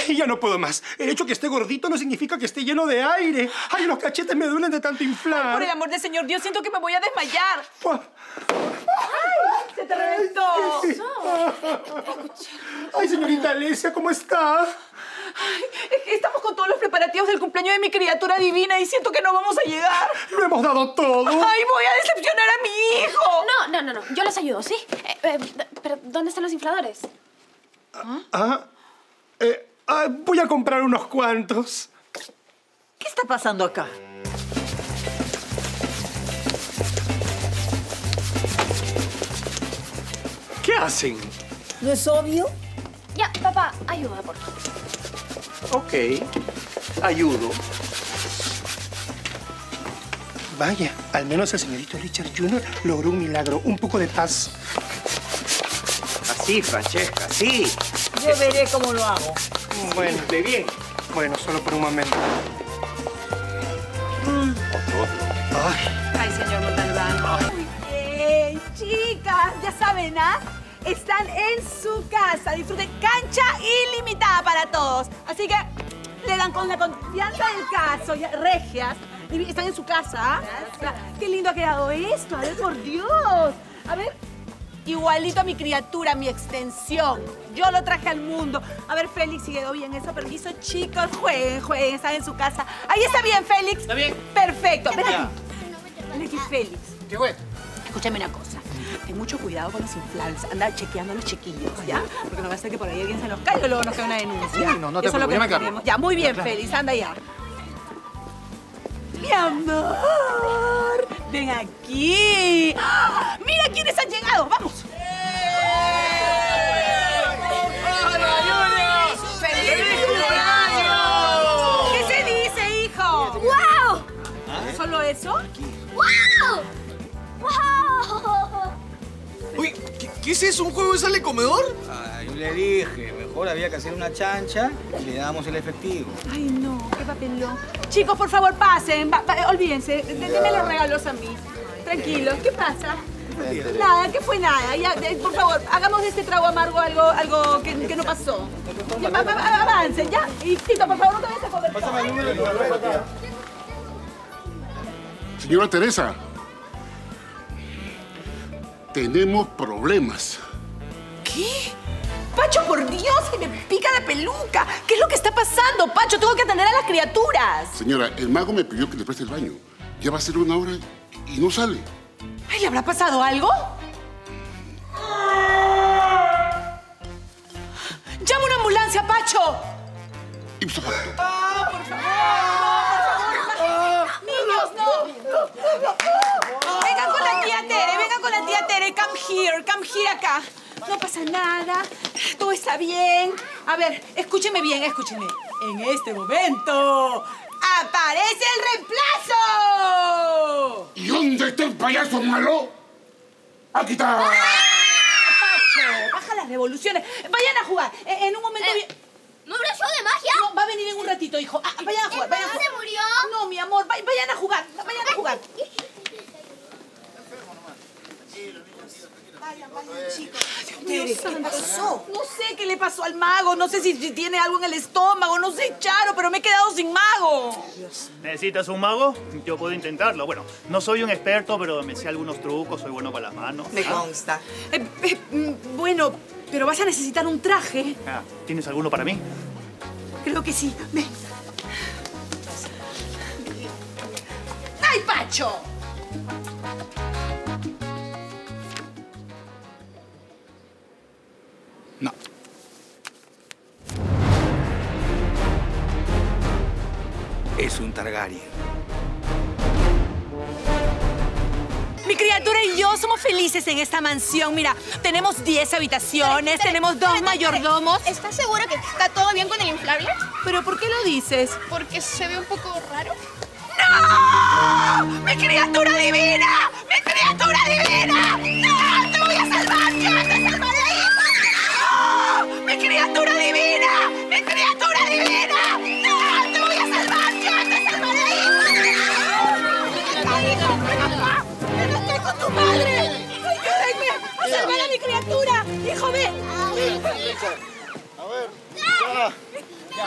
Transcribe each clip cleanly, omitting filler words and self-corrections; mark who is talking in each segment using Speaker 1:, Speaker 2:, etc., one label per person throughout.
Speaker 1: Ay, ya no puedo más. El hecho de que esté gordito no significa que esté lleno de aire. Ay, los cachetes me duelen de tanto inflar.
Speaker 2: Ay, por el amor del señor Dios, siento que me voy a desmayar. ¡Ay! ¡Se te reventó!
Speaker 1: Ay, señorita Alesia, ¿cómo está?
Speaker 2: Ay, es que estamos con todos los preparativos del cumpleaños de mi criatura divina y siento que no vamos a llegar.
Speaker 1: Lo hemos dado todo.
Speaker 2: Ay, voy a decepcionar a mi hijo.
Speaker 3: No. Yo les ayudo, ¿sí? Pero, ¿dónde están los infladores?
Speaker 1: Voy a comprar unos cuantos.
Speaker 2: ¿Qué está pasando acá?
Speaker 1: ¿Qué hacen?
Speaker 4: ¿No es obvio?
Speaker 3: Ya, papá, ayuda, por favor.
Speaker 1: Ok, ayudo. Vaya, al menos el señorito Richard Jr. logró un milagro, un poco de paz.
Speaker 5: Así, Francesca, sí.
Speaker 4: Yo veré cómo lo hago.
Speaker 1: Bueno, de bien. Bueno, solo por un momento.
Speaker 2: Ay, señor Montalbán. Chicas, ya saben, ¿ah? Están en su casa. Disfruten cancha ilimitada para todos. Así que le dan con la confianza del caso. Ya, regias. Están en su casa, ¿ah? Qué lindo ha quedado esto. A ver, por Dios. A ver, igualito a mi criatura, mi extensión. Yo lo traje al mundo. A ver, Félix, si quedó bien eso. Permiso, chicos. Jueguen. Están en su casa. Ahí está bien, Félix. ¿Está bien? Perfecto. Ven aquí. Ven aquí, Félix.
Speaker 1: ¿Qué fue?
Speaker 2: Escúchame una cosa. Ten mucho cuidado con los inflables. Anda chequeando a los chiquillos, ¿ya? Porque no va a ser que por ahí alguien se nos caiga y luego nos cae una denuncia.
Speaker 1: Uy, no te
Speaker 2: Eso es lo que
Speaker 1: preocupes,
Speaker 2: no queremos. Ya, muy bien, Félix. Anda ya. Mi amor. Ven aquí. ¡Ah! Mira quiénes han llegado. ¡Vamos! ¡Feliz cumpleaños! ¿Qué se dice, hijo?
Speaker 3: ¡Guau!
Speaker 2: ¿Solo eso?
Speaker 3: ¡Guau! ¡Guau!
Speaker 6: Uy, ¿qué es eso? ¿Un juego de sala de comedor?
Speaker 5: Yo le dije, mejor había que hacer una chancha y le damos el efectivo.
Speaker 2: Ay, no, qué papelón. Chicos, por favor, pasen. Olvídense, denme los regalos a mí. Tranquilos, ¿qué pasa? Nada, ¿qué fue nada? Ya, por favor, hagamos de este trago amargo algo que no pasó. Ya, avancen, ¿ya? Y Tito, por favor, no te vayas a comer.
Speaker 5: Pásame el número de tu tarjeta.
Speaker 7: Señora Teresa, tenemos problemas.
Speaker 2: ¿Qué? Pacho, por Dios, que me pica la peluca. ¿Qué es lo que está pasando, Pacho? Tengo que atender a las criaturas.
Speaker 7: Señora, el mago me pidió que le preste el baño. Ya va a ser 1 hora y no sale.
Speaker 2: Ay, ¿le habrá pasado algo? ¡Llama una ambulancia, Pacho!
Speaker 7: Ipso facto.
Speaker 2: Por favor. Niños, no. Vengan con la tía Tere. Come here acá. No pasa nada. Todo está bien. A ver, escúcheme bien. En este momento aparece el reemplazo.
Speaker 7: ¿Y dónde está el payaso malo? ¡Aquí está!
Speaker 2: Pacho, baja las revoluciones. Vayan a jugar. En un momento...
Speaker 3: ¿No habrá show de magia?
Speaker 2: No, va a venir en un ratito, hijo. Vayan a jugar,
Speaker 3: ¿Se murió?
Speaker 2: No, mi amor, vayan a jugar. Vayan, chicos. Dios, ¿qué pasó? No sé qué le pasó al mago. No sé si tiene algo en el estómago. No sé, Charo, pero me he quedado sin mago.
Speaker 8: ¿Necesitas un mago? Yo puedo intentarlo. Bueno, no soy un experto, pero me sé algunos trucos. Soy bueno para las manos.
Speaker 2: Me consta. Bueno, pero vas a necesitar un traje.
Speaker 8: ¿Tienes alguno para mí?
Speaker 2: Creo que sí. Ven. ¡Ay, Pacho!
Speaker 7: No.
Speaker 5: Es un Targaryen.
Speaker 2: Mi criatura y yo somos felices en esta mansión. Mira, tenemos 10 habitaciones, tenemos 2 mayordomos.
Speaker 3: ¿Estás segura que está todo bien con el inflable?
Speaker 2: ¿Pero por qué lo dices?
Speaker 3: Porque se ve un poco raro.
Speaker 2: ¡No! ¡Mi criatura divina! ¡Mi criatura divina! ¡No! ¡Te voy a salvar! ¡Yo te salvaré! ¡No! ¡Mi criatura divina! ¡Mi criatura divina! ¡No! ¡Te voy a salvar! ¡Yo te salvaré! ¡No estoy con tu madre! ¡Ayúdenme a salvar a mi criatura! ¡Hijo, ven!
Speaker 7: A ver, ya.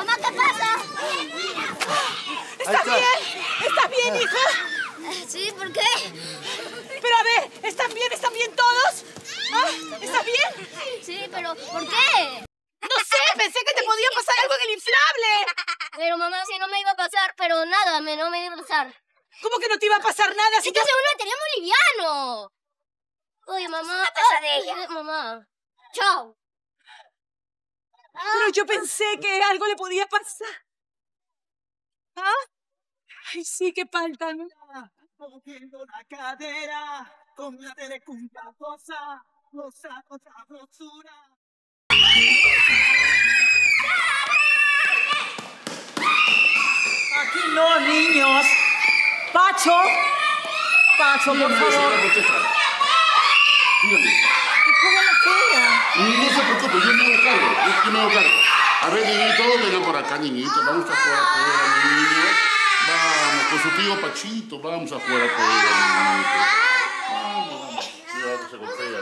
Speaker 9: ¿Por qué?
Speaker 2: Pero a ver, ¿están bien todos? ¿Ah? ¿Estás bien?
Speaker 9: Sí, pero ¿por qué?
Speaker 2: No sé, pensé que te podía pasar algo en el inflable.
Speaker 9: Pero mamá, si no me iba a pasar, pero nada, no me iba a pasar.
Speaker 2: ¿Cómo que no te iba a pasar nada? Si
Speaker 9: ¡Este seguro lo teníamos liviano! Oye, mamá.
Speaker 2: Es una pesadilla.
Speaker 9: Mamá. Chao.
Speaker 2: Pero yo pensé que algo le podía pasar. ¿Ah? Ay, sí, qué falta, ¿no?
Speaker 10: Moviendo la cadera, con la telecumba cosa, goza otra brosura.
Speaker 4: Aquí no, niños. Pacho, por favor.
Speaker 7: Dígame.
Speaker 4: ¿Cómo la fea?
Speaker 7: No se preocupe, yo me hago cargo. Yo me hago cargo. A ver, niñitos, vengan por acá, niñitos. Vamos a jugar afuera, niños. Vamos, con su tío Pachito, vamos a jugar afuera, niñitos. Vamos. Cuidado que se golpea.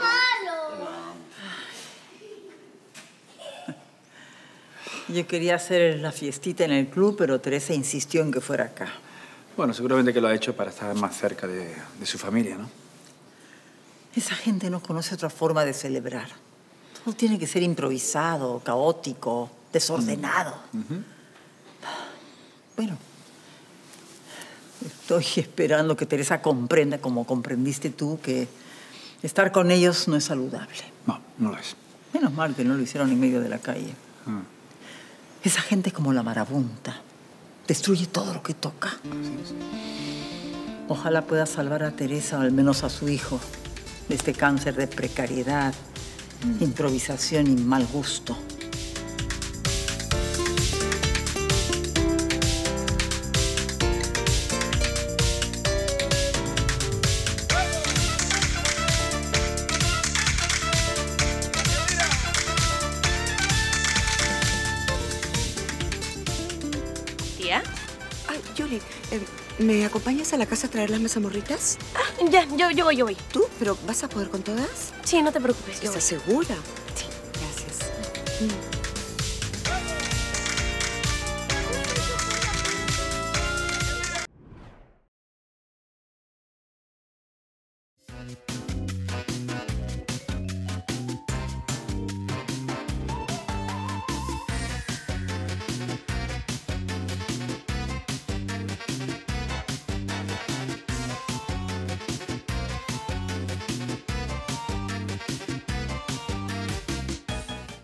Speaker 4: Yo quería hacer la fiestita en el club, pero Teresa insistió en que fuera acá.
Speaker 11: Bueno, seguramente que lo ha hecho para estar más cerca de su familia, ¿no?
Speaker 4: Esa gente no conoce otra forma de celebrar. Todo tiene que ser improvisado, caótico, desordenado. Bueno, estoy esperando que Teresa comprenda, como comprendiste tú, que estar con ellos no es saludable.
Speaker 11: No, no lo es.
Speaker 4: Menos mal que no lo hicieron en medio de la calle. Esa gente es como la marabunta. Destruye todo lo que toca. Ojalá pueda salvar a Teresa, o al menos a su hijo, de este cáncer de precariedad, improvisación y mal gusto.
Speaker 2: ¿Tía?
Speaker 12: Ay, Yuli, ¿me acompañas a la casa a traer las mazamorritas?
Speaker 3: Ah, ya, yo voy.
Speaker 12: ¿Tú? ¿Pero vas a poder con todas?
Speaker 3: Sí, no te preocupes.
Speaker 12: ¿Estás segura?
Speaker 3: Sí.
Speaker 12: Gracias.